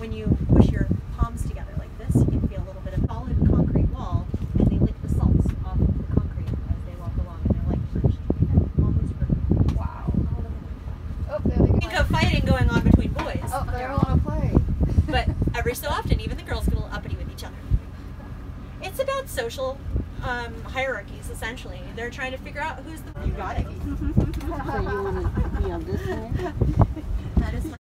when you push your palms together like this, you can feel a little bit of solid concrete wall, and they lick the salts off of the concrete as they walk along, and they're like perched. Almost perfect. Wow. Oh, there they go. Think of fighting going on between boys. Oh, they don't want to play. But every so often, even the girls get a little uppity with each other. It's about social hierarchies, essentially. They're trying to figure out who's the... You got it. So you want to be on this side? That is